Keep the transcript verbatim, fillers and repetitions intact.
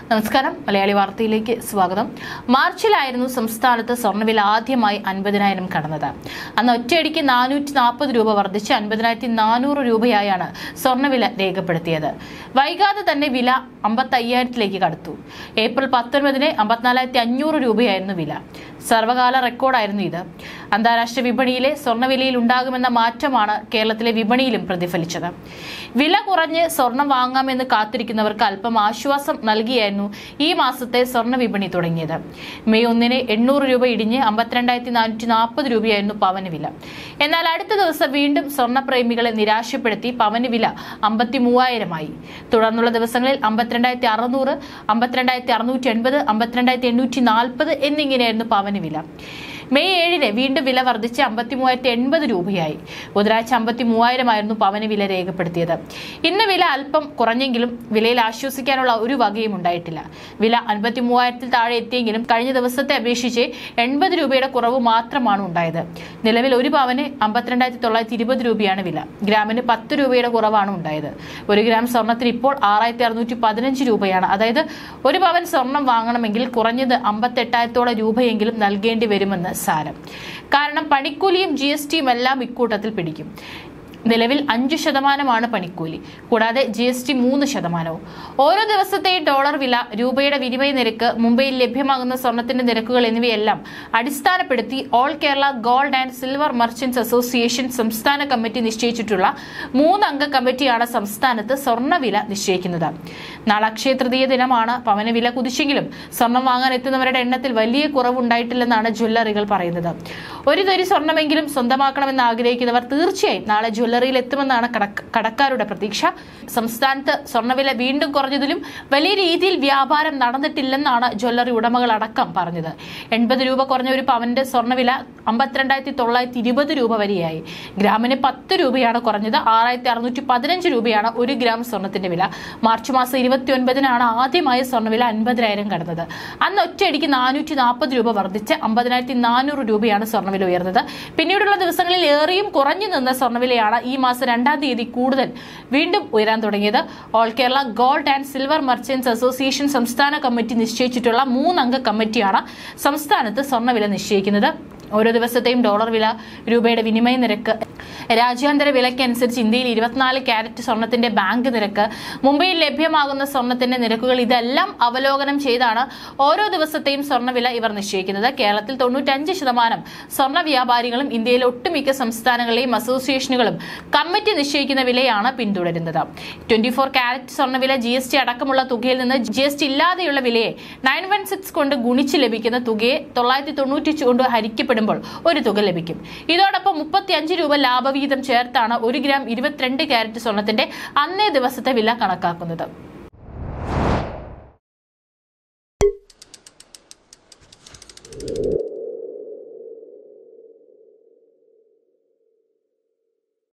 നമസ്കാരം, മലയാളി വാർത്തയിലേക്ക് സ്വാഗതം. മാർച്ചിലായിരുന്നു സംസ്ഥാനത്ത് സ്വർണ്ണവില ആദ്യമായി അൻപതിനായിരം കടന്നത്. അന്ന് ഒറ്റയടിക്ക് നാനൂറ്റി നാൽപ്പത് രൂപ വർദ്ധിച്ച് അൻപതിനായിരത്തി നാനൂറ് രൂപയായാണ് സ്വർണ്ണവില രേഖപ്പെടുത്തിയത്. വൈകാതെ തന്നെ വില അമ്പത്തി അയ്യായിരത്തിലേക്ക് കടത്തു. ഏപ്രിൽ പത്തൊൻപതിന് അമ്പത്തിനാലായിരത്തി അഞ്ഞൂറ് രൂപയായിരുന്നു വില. സർവകാല റെക്കോർഡായിരുന്നു ഇത്. അന്താരാഷ്ട്ര വിപണിയിലെ സ്വർണ്ണവിലയിൽ ഉണ്ടാകുമെന്ന മാറ്റമാണ് കേരളത്തിലെ വിപണിയിലും പ്രതിഫലിച്ചത്. വില കുറഞ്ഞ് സ്വർണം വാങ്ങാമെന്ന് കാത്തിരിക്കുന്നവർക്ക് അല്പം ആശ്വാസം നൽകിയായിരുന്നു ഈ മാസത്തെ സ്വർണ്ണ വിപണി തുടങ്ങിയത്. മെയ് ഒന്നിന് എണ്ണൂറ് രൂപ ഇടിഞ്ഞ് അമ്പത്തിരണ്ടായിരത്തി നാനൂറ്റി നാൽപ്പത് രൂപയായിരുന്നു പവന് വില. എന്നാൽ അടുത്ത ദിവസം വീണ്ടും സ്വർണ്ണപ്രേമികളെ നിരാശപ്പെടുത്തി പവന് വില അമ്പത്തി മൂവായിരമായി. തുടർന്നുള്ള ദിവസങ്ങളിൽ അമ്പത്തിരണ്ടായിരത്തി അറുന്നൂറ്, അമ്പത്തിരണ്ടായിരത്തി അറുന്നൂറ്റി എൺപത്, അമ്പത്തിരണ്ടായിരത്തി എണ്ണൂറ്റി നാൽപ്പത് എന്നിങ്ങനെയായിരുന്നു പവന് വില. മെയ് ഏഴിന് വീണ്ടും വില വർദ്ധിച്ച് അമ്പത്തി മൂവായിരത്തി എൺപത് രൂപയായി. ബുധനാഴ്ച അമ്പത്തി മൂവായിരമായിരുന്നു പവന് വില രേഖപ്പെടുത്തിയത്. ഇന്ന് വില അല്പം കുറഞ്ഞെങ്കിലും വിലയിൽ ആശ്വസിക്കാനുള്ള ഒരു വകയും ഉണ്ടായിട്ടില്ല. വില അൻപത്തി മൂവായിരത്തിൽ താഴെ എത്തിയെങ്കിലും കഴിഞ്ഞ ദിവസത്തെ അപേക്ഷിച്ച് എൺപത് രൂപയുടെ കുറവ് മാത്രമാണ് ഉണ്ടായത്. നിലവിൽ ഒരു പവന് അമ്പത്തിരണ്ടായിരത്തി തൊള്ളായിരത്തി ഇരുപത് രൂപയാണ് വില. ഗ്രാമിന് പത്ത് രൂപയുടെ കുറവാണ് ഉണ്ടായത്. ഒരു ഗ്രാം സ്വർണത്തിന് ഇപ്പോൾ ആറായിരത്തി അറുന്നൂറ്റി പതിനഞ്ച് രൂപയാണ്. അതായത് ഒരു പവൻ സ്വർണം വാങ്ങണമെങ്കിൽ കുറഞ്ഞത് അമ്പത്തി എട്ടായിരത്തോളം രൂപയെങ്കിലും നൽകേണ്ടി വരുമെന്ന് സാരം. കാരണം പണിക്കൂലിയും ജി എസ് ടിയും എല്ലാം ഇക്കൂട്ടത്തിൽ പിടിക്കും. നിലവിൽ അഞ്ചു ശതമാനമാണ് പണിക്കൂലി. കൂടാതെ ജി എസ് ടി മൂന്ന് ശതമാനവും. ഓരോ ദിവസത്തെയും ഡോളർ വില, രൂപയുടെ വിനിമയ നിരക്ക്, മുംബൈയിൽ ലഭ്യമാകുന്ന സ്വർണത്തിന്റെ നിരക്കുകൾ എന്നിവയെല്ലാം അടിസ്ഥാനപ്പെടുത്തി all Kerala gold and silver merchants association സംസ്ഥാന കമ്മിറ്റി നിശ്ചയിച്ചിട്ടുള്ള മൂന്നംഗ കമ്മിറ്റിയാണ് സംസ്ഥാനത്ത് സ്വർണ്ണവില നിശ്ചയിക്കുന്നത്. നാളെ അക്ഷയ തൃതീയ ദിനമാണ്. പവന വില കുതിച്ചെങ്കിലും സ്വർണം വാങ്ങാൻ എത്തുന്നവരുടെ എണ്ണത്തിൽ വലിയ കുറവുണ്ടായിട്ടില്ലെന്നാണ് ജ്വല്ലറികൾ പറയുന്നത്. ഒരു തരി സ്വർണമെങ്കിലും സ്വന്തമാക്കണമെന്ന് ആഗ്രഹിക്കുന്നവർ തീർച്ചയായും നാളെ ജ്വല്ലറിയിൽ എത്തുമെന്നാണ് കടക്കാരുടെ പ്രതീക്ഷ. സംസ്ഥാനത്ത് സ്വർണ്ണവില വീണ്ടും കുറഞ്ഞതിലും വലിയ രീതിയിൽ വ്യാപാരം നടന്നിട്ടില്ലെന്നാണ് ജ്വല്ലറി ഉടമകൾ അടക്കം പറഞ്ഞത്. എൺപത് രൂപ കുറഞ്ഞ ഒരു പവന്റെ സ്വർണ്ണവില അമ്പത്തിരണ്ടായിരത്തി തൊള്ളായിരത്തി ഇരുപത് രൂപ വരെയായി. ഗ്രാമിന് പത്ത് രൂപയാണ് കുറഞ്ഞത്. ആറായിരത്തി അറുന്നൂറ്റി പതിനഞ്ച് രൂപയാണ് ഒരു ഗ്രാം സ്വർണത്തിന്റെ വില. മാർച്ച് മാസം ഇരുപത്തി ഒൻപതിനാണ് ആദ്യമായി സ്വർണ്ണവില അൻപതിനായിരം കടന്നത്. അന്ന് ഒറ്റയടിക്ക് നാനൂറ്റി നാൽപ്പത് രൂപ വർദ്ധിച്ച് അമ്പതിനായിരത്തി നാനൂറ് രൂപയാണ് സ്വർണ്ണവില ഉയർന്നത്. പിന്നീടുള്ള ദിവസങ്ങളിൽ ഏറെയും കുറഞ്ഞു നിന്ന സ്വർണ്ണവിലയാണ് ഈ മാസം രണ്ടാം തീയതി കൂടുതൽ വീണ്ടും ഉയരാൻ തുടങ്ങിയത്. All Kerala gold and silver merchants association സംസ്ഥാന കമ്മിറ്റി നിശ്ചയിച്ചിട്ടുള്ള മൂന്നംഗ കമ്മിറ്റിയാണ് സംസ്ഥാനത്ത് സ്വർണ്ണവില നിശ്ചയിക്കുന്നത്. ഓരോ ദിവസത്തെയും ഡോളർ വില, രൂപയുടെ വിനിമയ നിരക്ക്, രാജ്യാന്തര വിലയ്ക്കനുസരിച്ച് ഇന്ത്യയിൽ ഇരുപത്തിനാല് ക്യാരറ്റ് സ്വർണത്തിന്റെ ബാങ്ക് നിരക്ക്, മുംബൈയിൽ ലഭ്യമാകുന്ന സ്വർണത്തിന്റെ നിരക്കുകൾ ഇതെല്ലാം അവലോകനം ചെയ്താണ് ഓരോ ദിവസത്തെയും സ്വർണ്ണവില ഇവർ നിശ്ചയിക്കുന്നത്. കേരളത്തിൽ തൊണ്ണൂറ്റഞ്ച് ശതമാനം സ്വർണ്ണ വ്യാപാരികളും ഇന്ത്യയിലെ ഒട്ടുമിക്ക സംസ്ഥാനങ്ങളിലെയും അസോസിയേഷനുകളും കമ്മിറ്റി നിശ്ചയിക്കുന്ന വിലയാണ് പിന്തുടരുന്നത്. ട്വന്റി ഫോർ ക്യാരറ്റ് സ്വർണ്ണവില ജി എസ് ടി അടക്കമുള്ള തുകയിൽ നിന്ന് ജി എസ് ടി ഇല്ലാതെയുള്ള വിലയെ നയൻ വൺ സിക്സ് കൊണ്ട് ഗുണിച്ച് ലഭിക്കുന്ന തുകയെ തൊള്ളായിരത്തി തൊണ്ണൂറ്റി കൊണ്ട് ഹരിക്കപ്പെടും ഒരു തുക ലഭിക്കും. ഇതോടൊപ്പം മുപ്പത്തി അഞ്ച് രൂപ ലാഭവിഹിതം ചേർത്താണ് ഒരു ഗ്രാം ഇരുപത്തിരണ്ട് ക്യാരറ്റ് സ്വർണത്തിന്റെ അന്നേ ദിവസത്തെ വില കണക്കാക്കുന്നത്.